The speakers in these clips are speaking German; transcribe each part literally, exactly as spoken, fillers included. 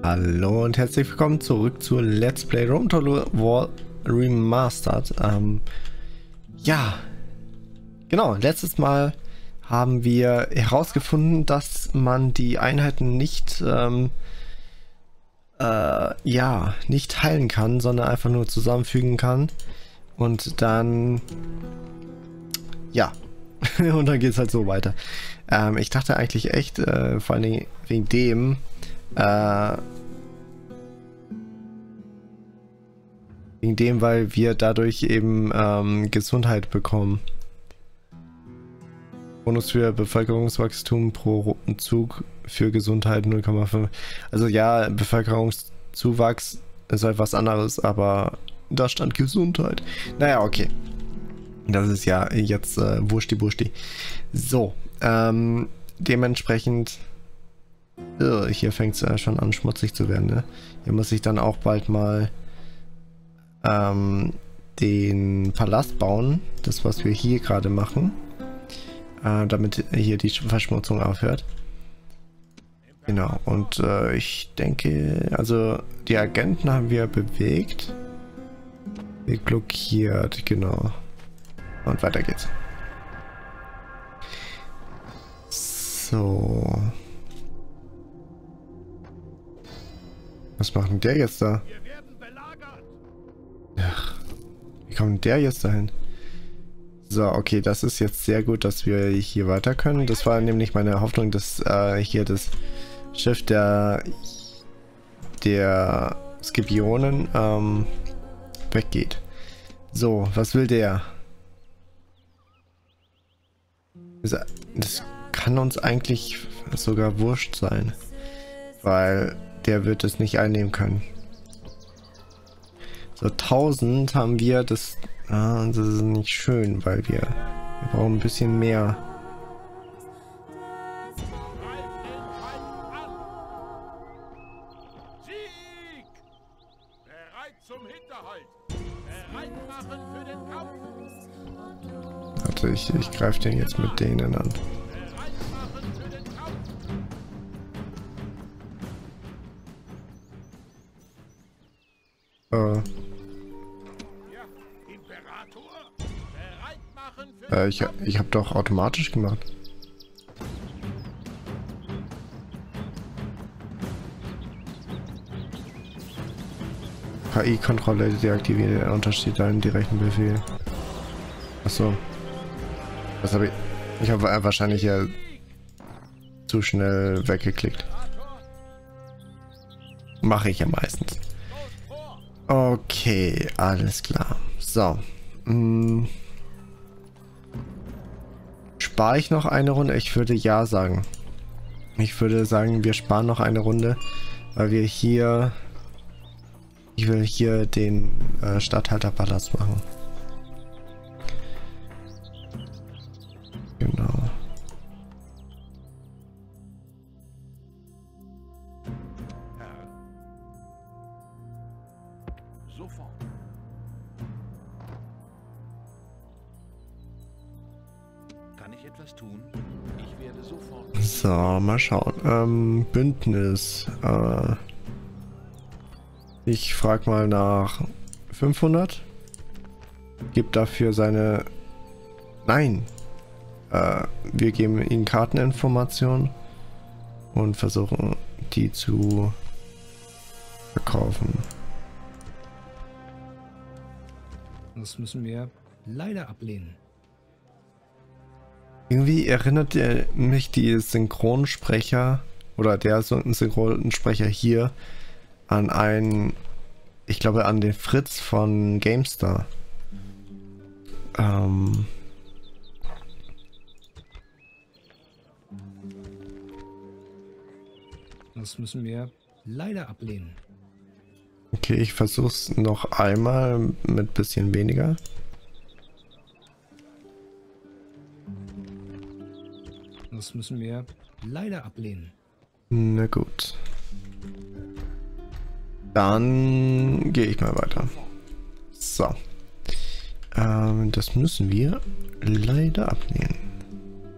Hallo und herzlich willkommen zurück zu Let's Play Rome Total War Remastered. Ähm, ja, genau, letztes Mal haben wir herausgefunden, dass man die Einheiten nicht, ähm, äh, ja, nicht heilen kann, sondern einfach nur zusammenfügen kann. Und dann, ja, und dann geht es halt so weiter. Ähm, ich dachte eigentlich echt, äh, vor allem wegen dem, äh, Wegen dem, weil wir dadurch eben ähm, Gesundheit bekommen. Bonus für Bevölkerungswachstum pro Zug für Gesundheit null Komma fünf. Also ja, Bevölkerungszuwachs ist halt was anderes, aber da stand Gesundheit. Naja, okay. Das ist ja jetzt äh, wurschi-burschi. So, ähm, dementsprechend... Oh, hier fängt es ja schon an schmutzig zu werden, ne? Hier muss ich dann auch bald mal... Ähm, den Palast bauen, das was wir hier gerade machen, äh, damit hier die Verschmutzung aufhört. Genau, und äh, ich denke, also die Agenten haben wir bewegt, blockiert, genau, und weiter geht's. So. Was macht denn der jetzt da? Ach, wie kommt der jetzt dahin? So, okay, das ist jetzt sehr gut, dass wir hier weiter können. Das war nämlich meine Hoffnung, dass äh, hier das Schiff der der Scipionen ähm, weggeht. So, was will der? Das kann uns eigentlich sogar wurscht sein, weil der wird es nicht einnehmen können. So, tausend haben wir, das, ah, das ist nicht schön, weil wir, wir brauchen ein bisschen mehr. Sieg! Bereit zum Hinterhalt! Bereit machen für den Kampf! Warte, ich, ich greife den jetzt mit denen an. Bereit machen für den Kampf! Äh. Äh, ich, ich habe doch automatisch gemacht. K I-Kontrolle deaktiviert, untersteht einen direkten Befehl. Achso. Was habe ich? Ich habe wahrscheinlich ja zu schnell weggeklickt. Mache ich ja meistens. Okay, alles klar. So. Hm. Spare ich noch eine Runde? Ich würde ja sagen. Ich würde sagen, wir sparen noch eine Runde, weil wir hier... Ich will hier den äh, Statthalterpalast machen. Genau. Sofort. Kann ich etwas tun? Ich werde sofort. So, mal schauen. Ähm, Bündnis. Äh, ich frage mal nach fünfhundert. Gibt dafür seine... Nein. Äh, wir geben ihnen Karteninformationen und versuchen die zu verkaufen. Das müssen wir leider ablehnen. Irgendwie erinnert er mich die Synchronsprecher oder der Synchronsprecher hier an einen, ich glaube an den Fritz von GameStar. Ähm. Das müssen wir leider ablehnen. Okay, ich versuch's noch einmal mit bisschen weniger. Das müssen wir leider ablehnen. Na gut. Dann gehe ich mal weiter. So. Ähm, das müssen wir leider ablehnen.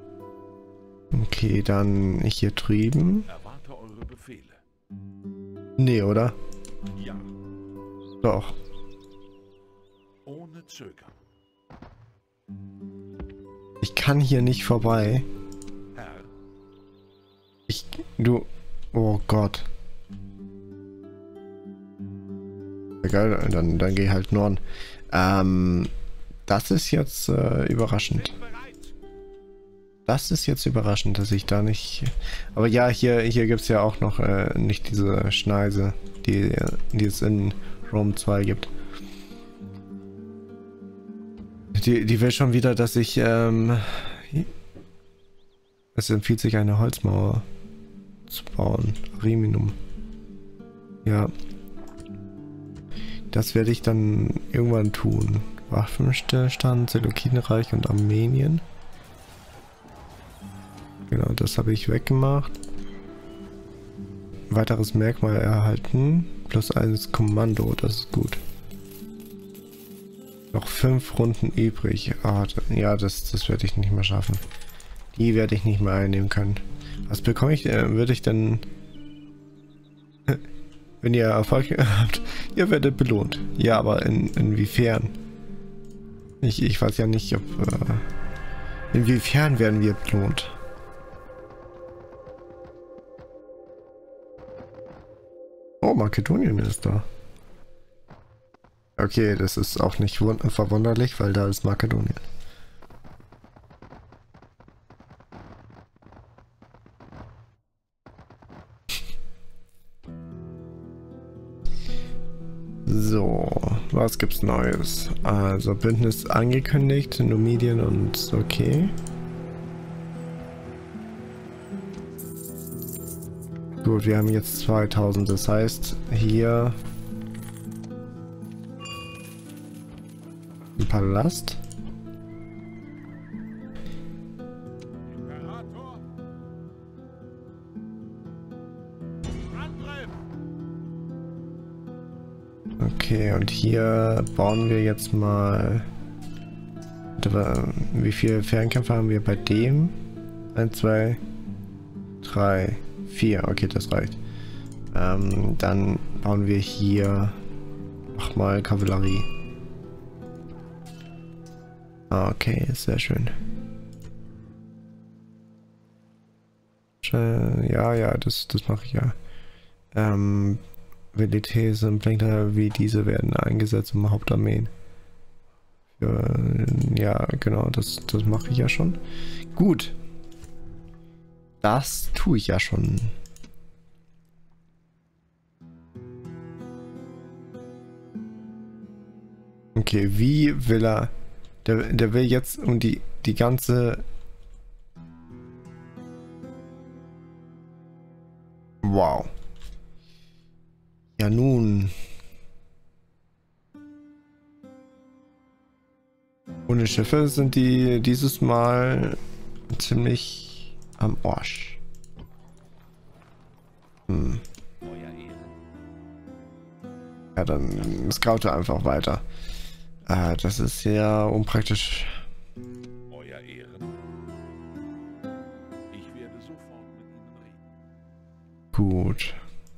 Okay, dann hier drüben. Erwarte eure Befehle. Nee, oder? Ja. Doch. Ohne Zögern. Ich kann hier nicht vorbei. Herr, Ich... Du... Oh Gott. Egal, dann, dann geh halt Norden. Ähm... Das ist jetzt äh, überraschend. sind bereit. Das ist jetzt überraschend, dass ich da nicht... Aber ja, hier, hier gibt es ja auch noch äh, nicht diese Schneise, die, die es in Rome zwei gibt. Die, die will schon wieder, dass ich... Ähm, es empfiehlt sich, eine Holzmauer zu bauen. Ariminum. Ja. Das werde ich dann irgendwann tun. Waffenstillstand, Seleukidenreich und Armenien. Genau, das habe ich weggemacht. Weiteres Merkmal erhalten. Plus eines Kommando, das ist gut. Noch fünf Runden übrig. Ah, ja, das, das werde ich nicht mehr schaffen. Die werde ich nicht mehr einnehmen können. Was bekomme ich, äh, würde ich denn... Wenn ihr Erfolg habt, ihr werdet belohnt. Ja, aber in, inwiefern? Ich, ich weiß ja nicht, ob... Äh, inwiefern werden wir belohnt? Oh, Makedonien ist da. Okay, das ist auch nicht verwunderlich, weil da ist Makedonien. So, was gibt's Neues? Also Bündnis angekündigt, Numidien und okay. Gut, wir haben jetzt zweitausend, das heißt hier ein Palast. Imperator. Angriff. Okay, und hier bauen wir jetzt mal... Wie viele Fernkämpfer haben wir bei dem? eins, zwei, drei, vier. Okay, das reicht. Ähm, dann bauen wir hier nochmal Kavallerie. Ah, okay, sehr schön. Ja, ja, das, das mache ich ja. Ähm... Velites und Blinker wie diese werden eingesetzt im Hauptarmeen. Für, ja, genau, das, das mache ich ja schon. Gut. Das tue ich ja schon. Okay, wie will er... Der, der will jetzt um die, die ganze... Wow. Ja nun. Ohne Schiffe sind die dieses Mal ziemlich am Arsch. Hm. Euer Ehren. Ja, dann scoute einfach weiter. Äh, das ist sehr unpraktisch. Euer Ehren. Ich werde sofort mit Ihnen reden. Gut.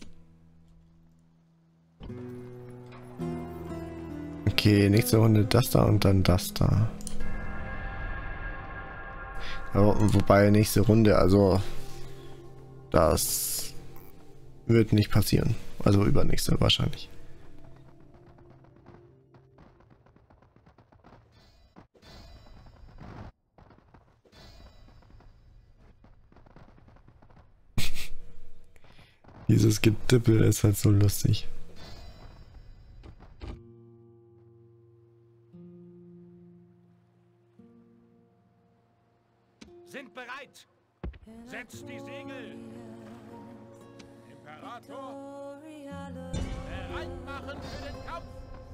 Okay, nächste Runde das da und dann das da. Aber, wobei nächste Runde, also das wird nicht passieren. Also übernächste wahrscheinlich. Dieses Gedippel ist halt so lustig. Sind bereit. Setzt die Segel. Imperator. Bereit machen für den Kampf.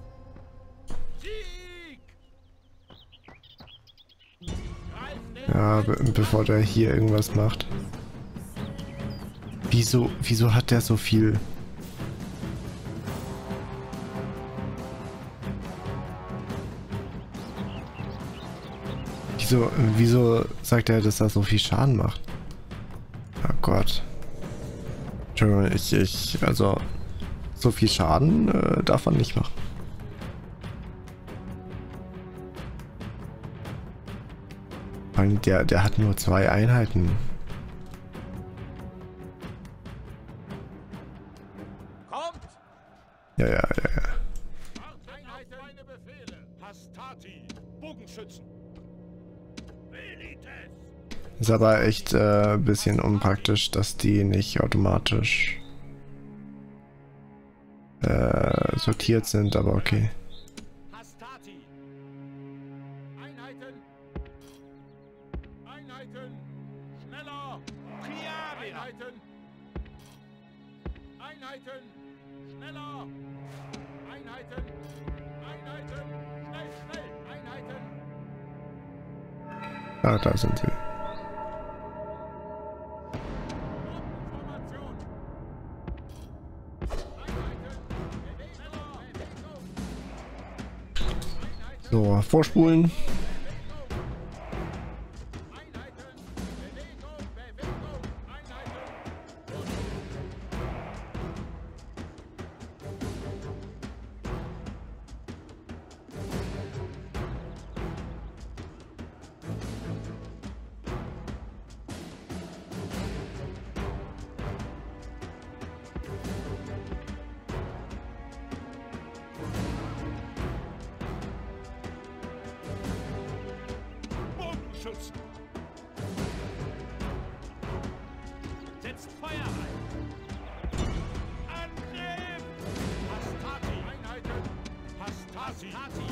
Sieg! Greift den Ja, be bevor der hier irgendwas macht. Wieso, wieso hat der so viel? Wieso, wieso sagt er, dass er so viel Schaden macht? Oh Gott. Entschuldigung, ich, ich, also, so viel Schaden äh, darf man nicht machen. Vor allem der, der hat nur zwei Einheiten. Kommt! Ja, ja, ja, ja. Einheiten, meine Befehle. Hastati, Bogenschützen. Velites. Ist aber echt ein äh, bisschen unpraktisch, dass die nicht automatisch äh, sortiert sind, aber okay. Hastati. Einheiten. Einheiten. Schneller. Einheiten. Einheiten. Schneller. Einheiten. Einheiten. Schnell, schnell. Einheiten. Ah, da sind sie. Formation. Einheiten. Schneller. Einheiten. So, vorspulen. Einheiten. Bewegung. Bewegung. Einheiten. Bogenschützen. Setzt Feuer ein. Angriff! Hastati. Einheiten. Hastati. Hastati.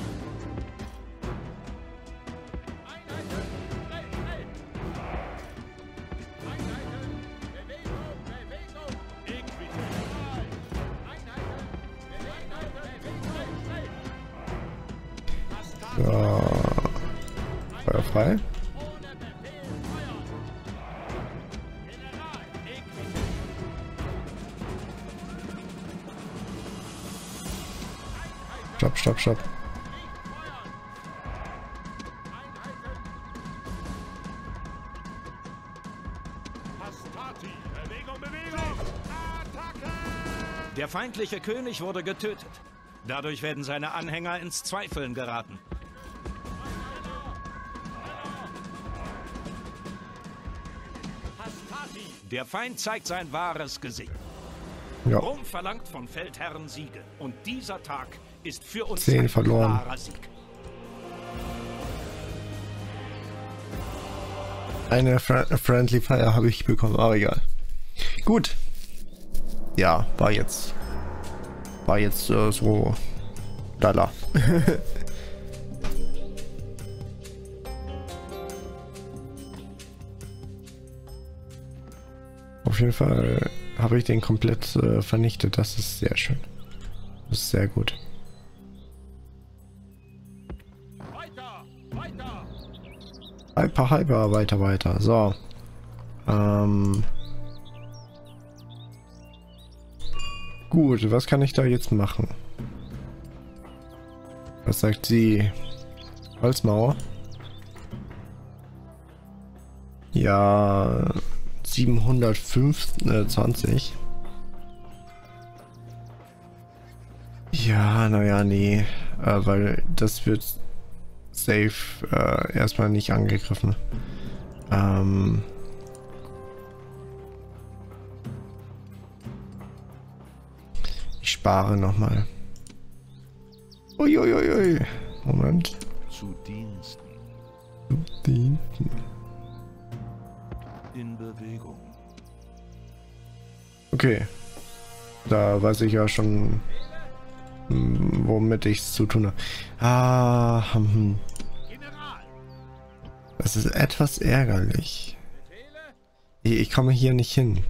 Einheiten. Schnell, schnell. Einheiten. Bewegung, Bewegung. Equität. Einheiten. Bewegung, Bewegung. Schnell, schnell. Hastati. So, Feuer frei. Ohne Befehl feuern. General, Equität. Stopp, stopp, stopp. Nicht feuern. Einheiten. Hastati. Bewegung, Bewegung. Attacke. Der feindliche König wurde getötet. Dadurch werden seine Anhänger ins Zweifeln geraten. Hastati. Der Feind zeigt sein wahres Gesicht. Ja, Rom verlangt vom Feldherren Siege. Und dieser Tag ist für uns Zehn ein verloren. klarer Sieg. eine Fr Friendly Fire habe ich bekommen, aber egal. Gut. Ja, war jetzt. War jetzt äh, so. Lala. Auf jeden Fall habe ich den komplett äh, vernichtet. Das ist sehr schön. Das ist sehr gut. Weiter. Weiter. Hyper, hyper, weiter, weiter. So. Ähm. Gut, was kann ich da jetzt machen? Was sagt sie? Holzmauer? Ja, siebenhundertfünfundzwanzig. Ja, naja, nee. Äh, weil das wird safe äh, erstmal nicht angegriffen. Ähm. Ich spare nochmal. Uiuiui. Moment. Zu Diensten. Die. In Bewegung. Okay. Da weiß ich ja schon, hm, womit ich es zu tun habe. Ah, hm. General. Das ist etwas ärgerlich. Befehle. Ich, ich komme hier nicht hin.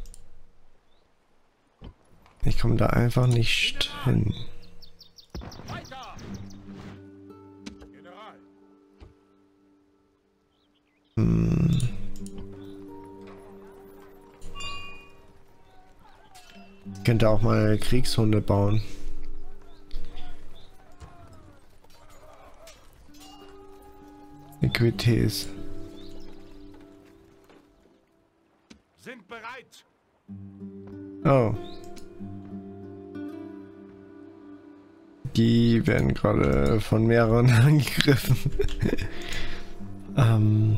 Ich komme da einfach nicht hin. Weiter. General. Hm. Ich könnte auch mal Kriegshunde bauen. Equites. Sind bereit. Oh. Die werden gerade von mehreren angegriffen. ähm.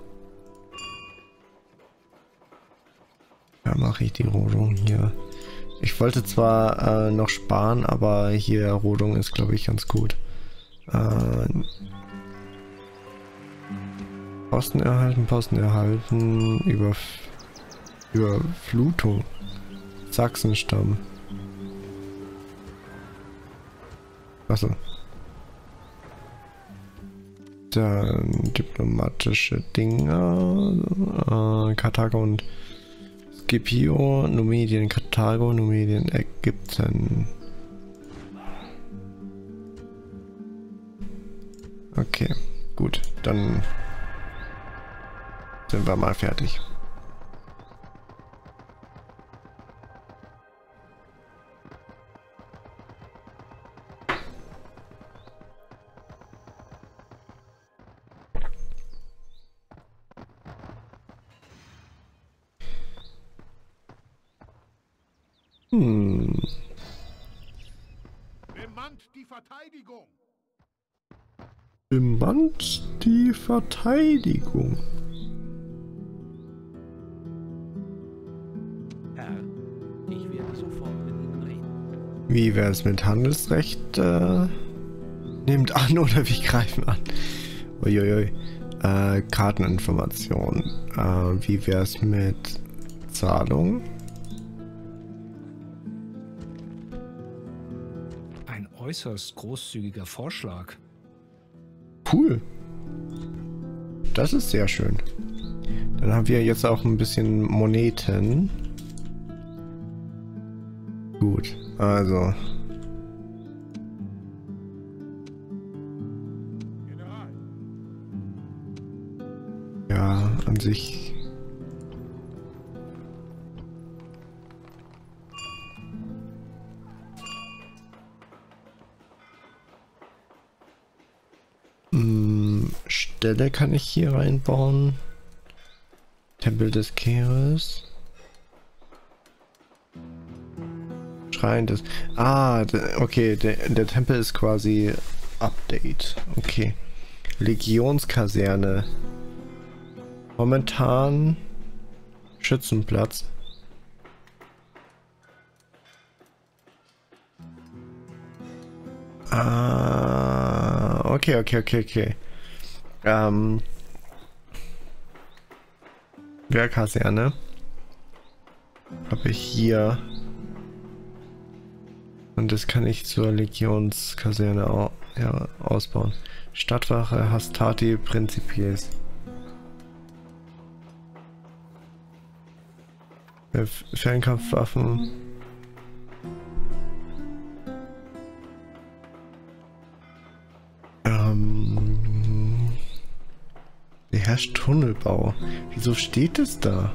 Ja, mache ich die Rodung hier. Ich wollte zwar äh, noch sparen, aber hier Rodung ist, glaube ich, ganz gut. Äh, Posten erhalten, Posten erhalten, über Überflutung. Sachsenstamm. Achso. Dann diplomatische Dinge. Äh, Karthago und Scipio, Numidien, Karthago, Numidien, Ägypten. Okay, gut, dann sind wir mal fertig. Hm. Bemannt die Verteidigung. Bemannt die Verteidigung. Herr, ich werde sofort mit Ihnen reden. Wie wäre es mit Handelsrecht? Äh, nehmt an oder wir greifen an. Uiuiui. Äh, Karteninformation. Äh, wie wäre es mit Zahlung? Ein äußerst großzügiger Vorschlag. Cool. Das ist sehr schön. Dann haben wir jetzt auch ein bisschen Moneten. Gut, also. General. Ja, an sich. Hm, Stelle kann ich hier reinbauen. Tempel des Keres. Schrein des... Ah, de, okay, der, der Tempel ist quasi Update. Okay. Legionskaserne. Momentan Schützenplatz. Ah, okay, okay, okay, okay. Ähm... Wehrkaserne habe ich hier. Und das kann ich zur Legionskaserne au ja, ausbauen. Stadtwache Hastati Principies. Fernkampfwaffen. Ähm, beherrscht Tunnelbau. Wieso steht es da?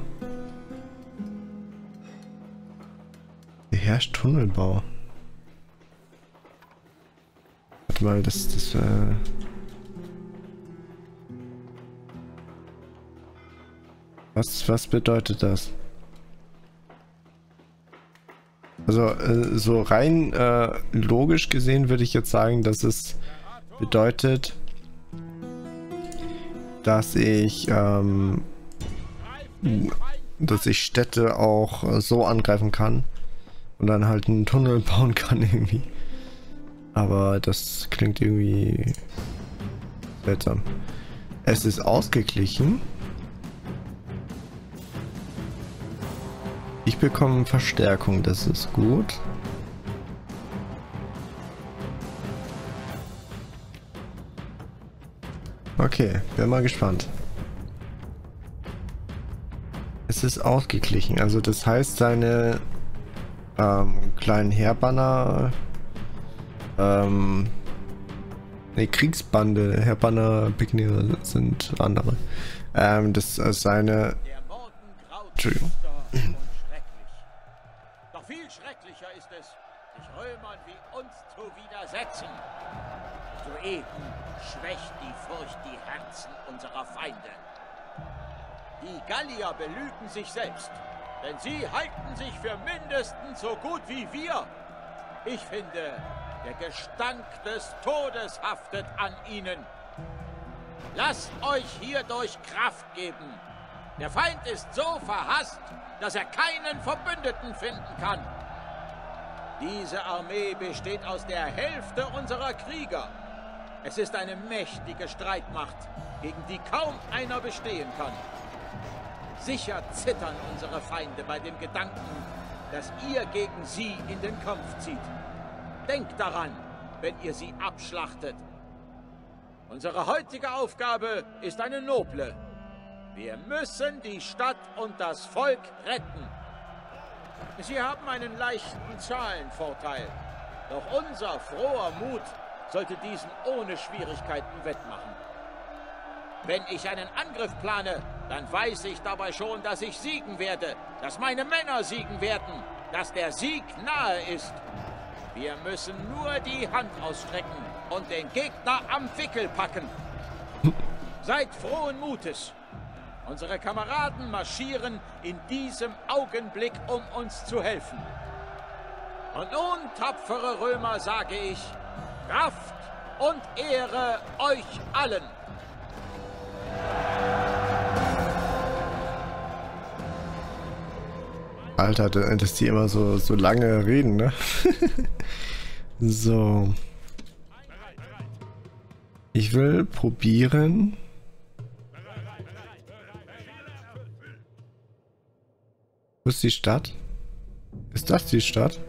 Beherrscht Tunnelbau. Warte mal, das das äh Was was bedeutet das? Also äh, so rein äh, logisch gesehen würde ich jetzt sagen, dass es bedeutet, dass ich ähm, dass ich Städte auch äh, so angreifen kann und dann halt einen Tunnel bauen kann irgendwie. Aber das klingt irgendwie seltsam. Es ist ausgeglichen. Ich bekomme Verstärkung, das ist gut. Okay, bin mal gespannt. Es ist ausgeglichen, also das heißt, seine ähm, kleinen Heerbanner, ähm, ne, Kriegsbande, Heerbanner, Pikniere sind andere. Ähm, das ist seine... Der Morgen graut Entschuldigung. finster und schrecklich. Doch viel schrecklicher ist es, sich Römern wie uns zu widersetzen. Soeben schwächt die Furcht die Herzen unserer Feinde. Die Gallier belügen sich selbst, denn sie halten sich für mindestens so gut wie wir. Ich finde, Der Gestank des Todes haftet an ihnen. Lasst euch hierdurch Kraft geben. Der Feind ist so verhasst, dass er keinen Verbündeten finden kann. Diese Armee besteht aus der Hälfte unserer Krieger. Es ist eine mächtige Streitmacht, gegen die kaum einer bestehen kann. Sicher zittern unsere Feinde bei dem Gedanken, dass ihr gegen sie in den Kampf zieht. Denkt daran, wenn ihr sie abschlachtet. Unsere heutige Aufgabe ist eine noble. Wir müssen die Stadt und das Volk retten. Sie haben einen leichten Zahlenvorteil. Doch unser froher Mut sollte diesen ohne Schwierigkeiten wettmachen. Wenn ich einen Angriff plane, dann weiß ich dabei schon, dass ich siegen werde, dass meine Männer siegen werden, dass der Sieg nahe ist. Wir müssen nur die Hand ausstrecken und den Gegner am Wickel packen. Seid frohen Mutes. Unsere Kameraden marschieren in diesem Augenblick, um uns zu helfen. Und nun, tapfere Römer, sage ich, Kraft und Ehre euch allen. Alter, dass die immer so, so lange reden, ne? So. Ich will probieren. Wo ist die Stadt? Ist das die Stadt?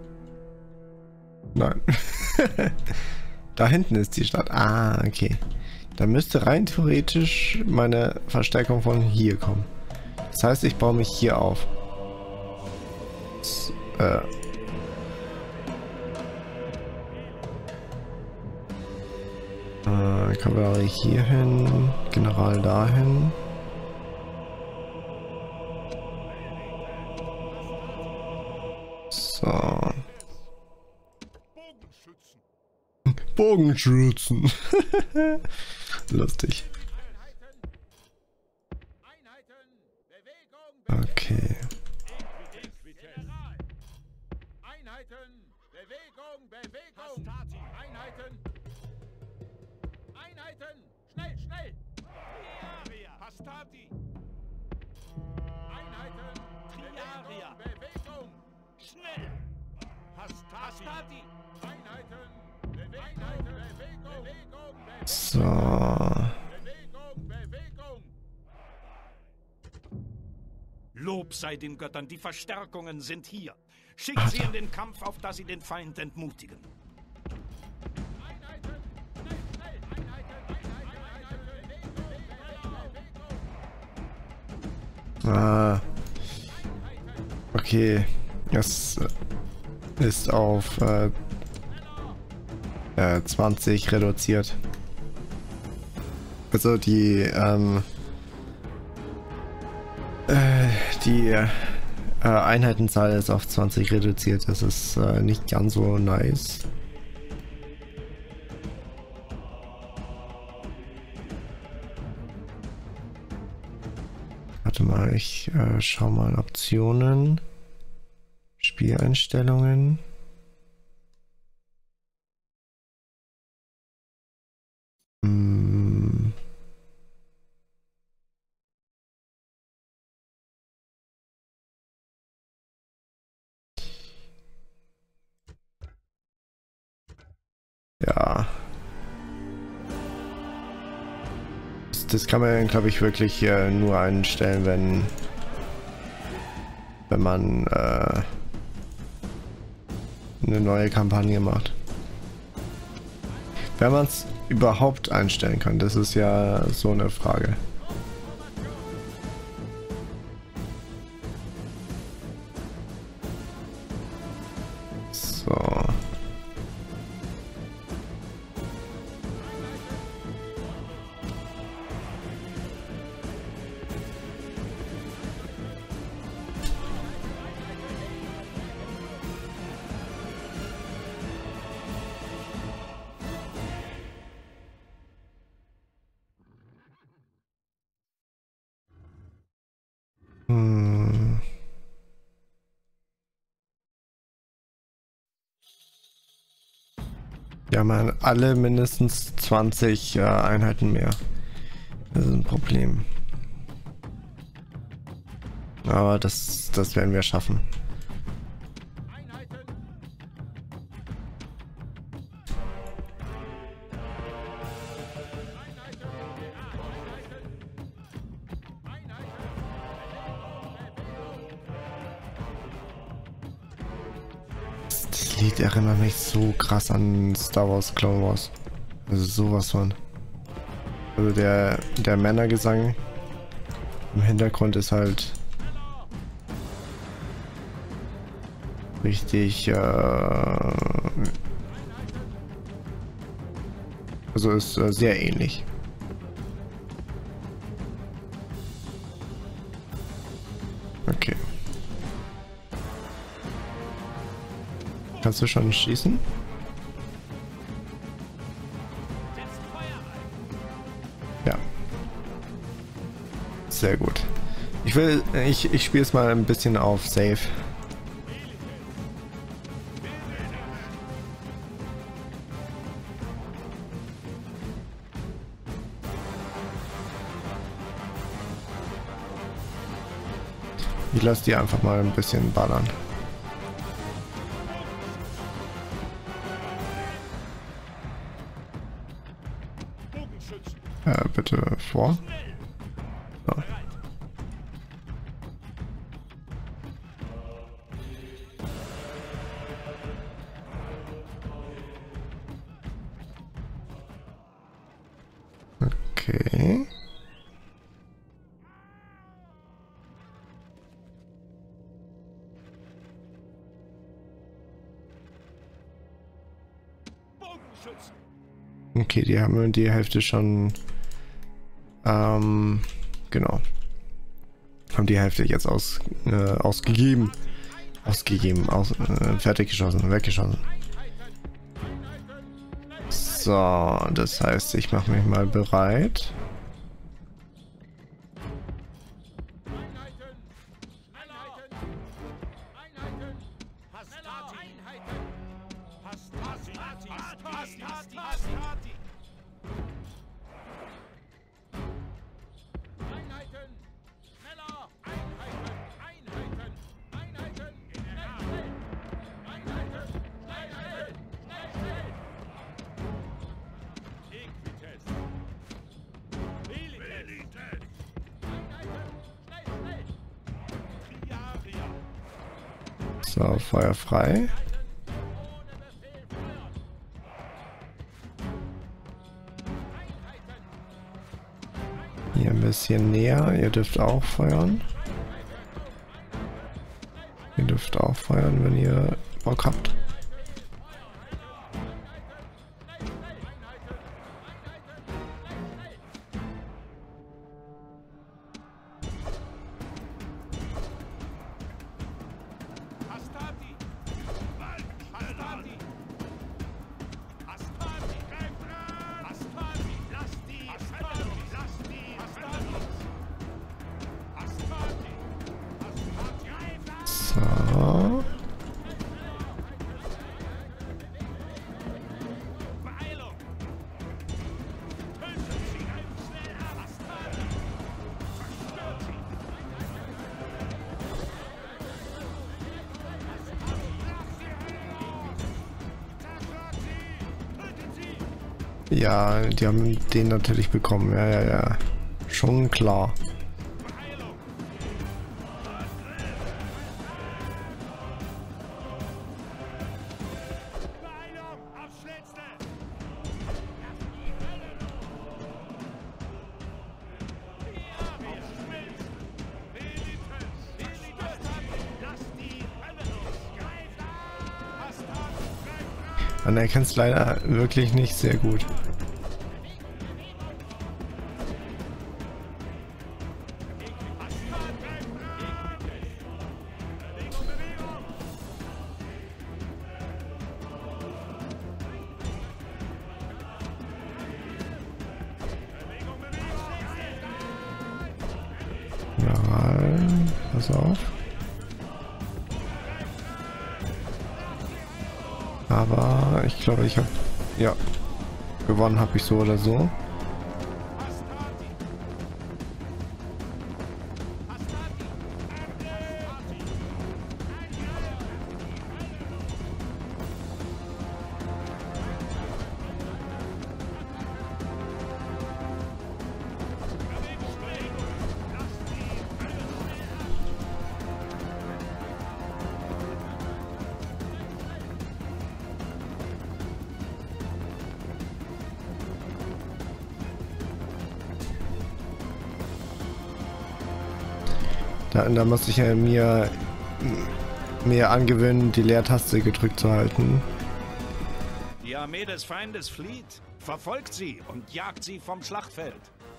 Nein. Da hinten ist die Stadt. Ah, okay. Da müsste rein theoretisch meine Verstärkung von hier kommen. Das heißt, ich baue mich hier auf. Das, äh. Äh, Kavallerie hier hin, General dahin. So. Bogenschützen. Lustig. Okay. Einheiten, Bewegung, Bewegung. Einheiten. Einheiten, schnell, schnell. Hastati. Einheiten, Triaria. Bewegung. Schnell. Hastati. Einheiten. Einheiten, Bewegung. Bewegung. So. Bewegung, Bewegung. Lob sei den Göttern, die Verstärkungen sind hier. Schickt sie in den Kampf, auf dass sie den Feind entmutigen. Einheiten, schnell, schnell. Einheiten, Einheiten, Einheiten. Ah. Okay. Das ist auf äh, äh, zwanzig reduziert. Also die ähm, äh, die äh, Einheitenzahl ist auf zwanzig reduziert. Das ist äh, nicht ganz so nice. Warte mal, ich äh, schau mal Optionen, Spieleinstellungen. Hm. Ja. Das, das kann man, glaube ich, wirklich äh, nur einstellen, wenn wenn man äh, eine neue Kampagne macht. Wenn man es überhaupt einstellen kann, das ist ja so eine Frage. So. Hm. Wir haben alle mindestens zwanzig äh, Einheiten mehr. Das ist ein Problem. Aber das, das werden wir schaffen. Das Lied erinnert mich so krass an Star Wars Clone Wars. Also sowas von. Also der, der Männergesang im Hintergrund ist halt richtig, äh, also ist äh, sehr ähnlich. Okay. Kannst du schon schießen? Ja. Sehr gut. Ich will, ich, ich spiele es mal ein bisschen auf Safe. Ich lasse die einfach mal ein bisschen ballern. Äh, bitte vor. So. Okay. Okay, die haben die Hälfte schon, ähm, genau, haben die Hälfte jetzt aus, äh, ausgegeben, ausgegeben, aus, äh, fertig geschossen, weggeschossen. So, das heißt, ich mache mich mal bereit. So, Feuer frei. Hier ein bisschen näher. Ihr dürft auch feuern. Ihr dürft auch feuern, wenn ihr Bock habt. So. Ja, die haben den natürlich bekommen. Ja, ja, ja. Schon klar. Man erkennt es leider wirklich nicht sehr gut. Ja, pass auf. Aber ich glaube, ich habe Ja. Gewonnen habe ich so oder so. Da, da muss ich ja mir mehr angewöhnen, die Leertaste gedrückt zu halten. Die Armee des Feindes flieht. Verfolgt sie und jagt sie vom Schlachtfeld.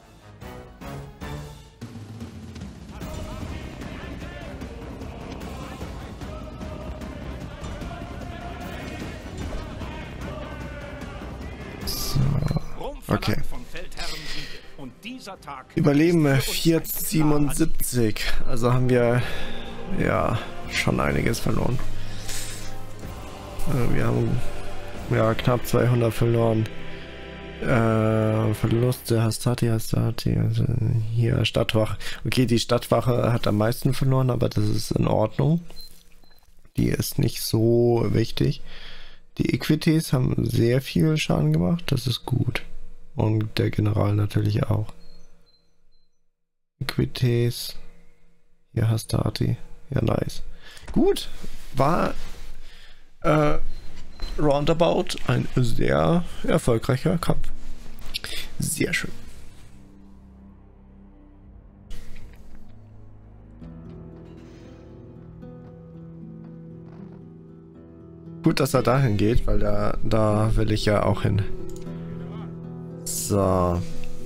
So. Okay. Vom Feldherren Siege. Und dieser Tag Überleben vierhundertsiebenundsiebzig. Also haben wir ja schon einiges verloren. Wir haben ja knapp zweihundert verloren. Äh, Verluste, Hastati, Hastati, also hier Stadtwache. Okay, die Stadtwache hat am meisten verloren, aber das ist in Ordnung. Die ist nicht so wichtig. Die Equities haben sehr viel Schaden gemacht, das ist gut. Und der General natürlich auch. Equities. Hier Hastati. Ja, nice. Gut. War äh, roundabout ein sehr erfolgreicher Kampf. Sehr schön. Gut, dass er dahin geht, weil da, da will ich ja auch hin. So.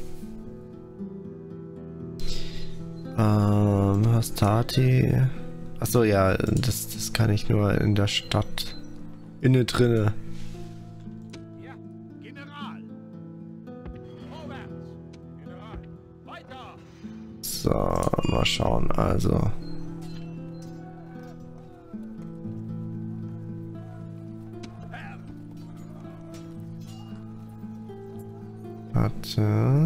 Ähm, Hastati. Achso, ja, das, das kann ich nur in der Stadt. Inne drinne. Ja, General. Vorwärts. General. Weiter. So, mal schauen, also. Warte.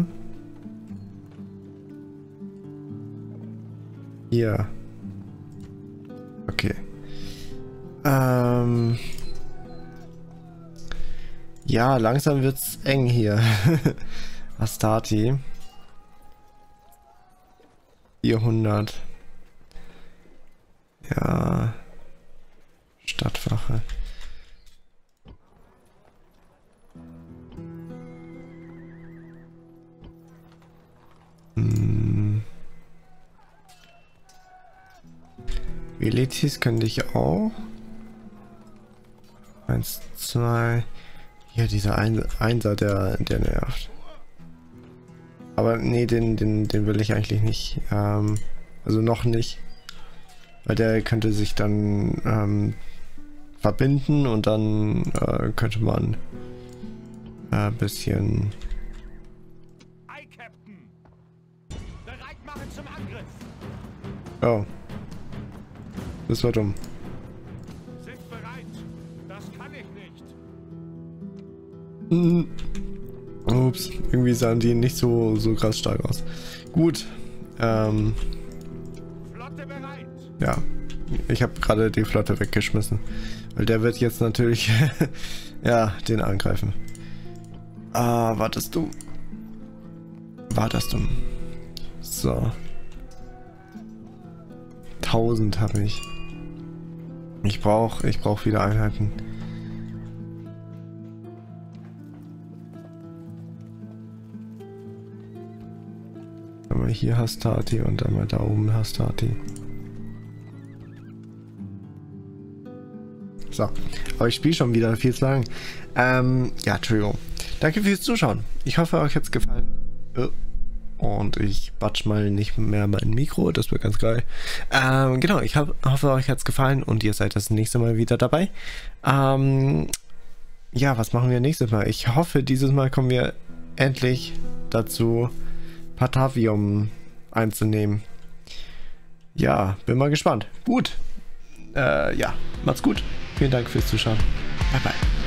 Hier. Okay. Ähm. Ja, langsam wird's eng hier. Hastati. vierhundert. Ja. Stadtwache. Hm. Velitis könnte ich auch. Eins, zwei. Ja, dieser Ein Einser, der, der nervt. Aber nee, den, den, den will ich eigentlich nicht. Ähm, also noch nicht. Weil der könnte sich dann ähm, verbinden und dann äh, könnte man ein äh, bisschen... Ei, Captain. Bereit machen zum Angriff. Oh. Das war dumm. Sind bereit. Das kann ich nicht. Mhm. Ups, irgendwie sahen die nicht so, so krass stark aus. Gut. Ähm, Flotte bereit. ja, ich habe gerade die Flotte weggeschmissen. Weil der wird jetzt natürlich ja, den angreifen. Ah, war das dumm. War das dumm. So. tausend habe ich. Ich brauche ich brauch wieder Einheiten. Einmal hier Hastati und einmal da oben Hastati. So, aber ich spiele schon wieder viel zu lang. Ähm, ja, Entschuldigung. Danke fürs Zuschauen. Ich hoffe, euch hat es gefallen. Und ich batsch mal nicht mehr mein Mikro, das wird ganz geil. Ähm, genau, ich hab, hoffe, euch hat es gefallen und ihr seid das nächste Mal wieder dabei. Ähm, ja, was machen wir nächstes Mal? Ich hoffe, dieses Mal kommen wir endlich dazu, Batavium einzunehmen. Ja, bin mal gespannt. Gut. Äh, ja, macht's gut. Vielen Dank fürs Zuschauen. Bye, bye.